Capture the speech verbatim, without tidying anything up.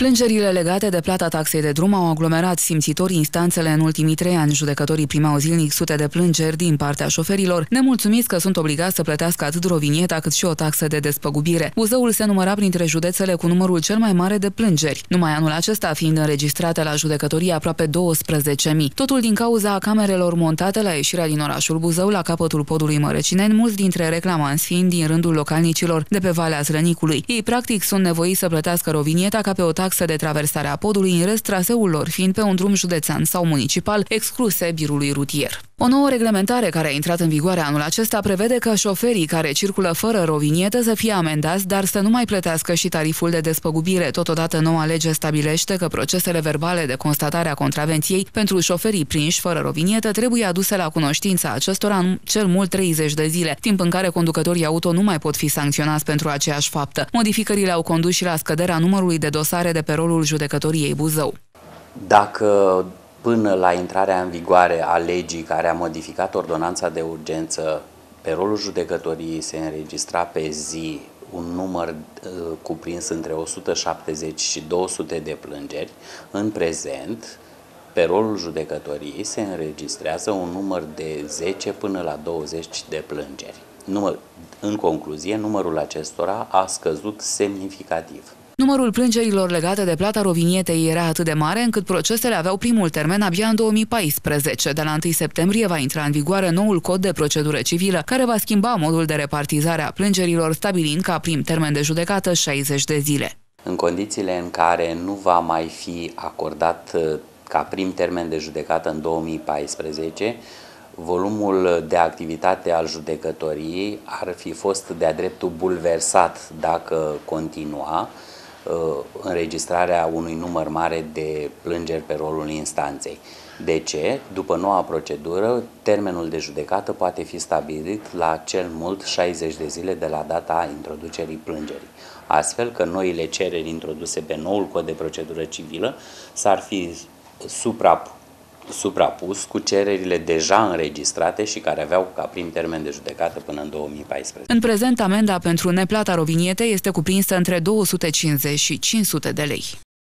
Plângerile legate de plata taxei de drum au aglomerat simțitori instanțele în ultimii trei ani. Judecătorii primeau zilnic sute de plângeri din partea șoferilor, nemulțumiți că sunt obligați să plătească atât rovinieta cât și o taxă de despăgubire. Buzăul se număra printre județele cu numărul cel mai mare de plângeri, numai anul acesta fiind înregistrate la judecătorie aproape douăsprezece mii. Totul din cauza camerelor montate la ieșirea din orașul Buzău, la capătul podului Mărăcineni, mulți dintre reclamanți fiind din rândul localnicilor de pe Valea Zrănicului. Ei practic sunt nevoiți să plătească rovinieta ca pe o taxă de traversare a podului, în rest traseul lor fiind pe un drum județean sau municipal, excluse birului rutier. O nouă reglementare care a intrat în vigoare anul acesta prevede că șoferii care circulă fără rovinietă să fie amendați, dar să nu mai plătească și tariful de despăgubire. Totodată, noua lege stabilește că procesele verbale de constatare a contravenției pentru șoferii prinși fără rovinietă trebuie aduse la cunoștința acestora în cel mult treizeci de zile, timp în care conducătorii auto nu mai pot fi sancționați pentru aceeași faptă. Modificările au condus și la scăderea numărului de dosare de pe rolul judecătoriei Buzău. Dacă până la intrarea în vigoare a legii care a modificat ordonanța de urgență, pe rolul judecătoriei se înregistra pe zi un număr uh, cuprins între o sută șaptezeci și două sute de plângeri, în prezent, pe rolul judecătoriei se înregistrează un număr de zece până la douăzeci de plângeri. Număr, în concluzie, numărul acestora a scăzut semnificativ. Numărul plângerilor legate de plata rovinietei era atât de mare încât procesele aveau primul termen abia în două mii paisprezece. De la întâi septembrie va intra în vigoare noul cod de procedură civilă, care va schimba modul de repartizare a plângerilor, stabilind ca prim termen de judecată șaizeci de zile. În condițiile în care nu va mai fi acordat ca prim termen de judecată în două mii paisprezece, volumul de activitate al judecătoriei ar fi fost de-a dreptul bulversat dacă continua înregistrarea unui număr mare de plângeri pe rolul instanței. De ce? După noua procedură, termenul de judecată poate fi stabilit la cel mult șaizeci de zile de la data introducerii plângerii. Astfel că noile cereri introduse pe noul cod de procedură civilă s-ar fi suprapus suprapus cu cererile deja înregistrate și care aveau ca prim termen de judecată până în două mii paisprezece. În prezent, amenda pentru neplata rovinietei este cuprinsă între două sute cincizeci și cinci sute de lei.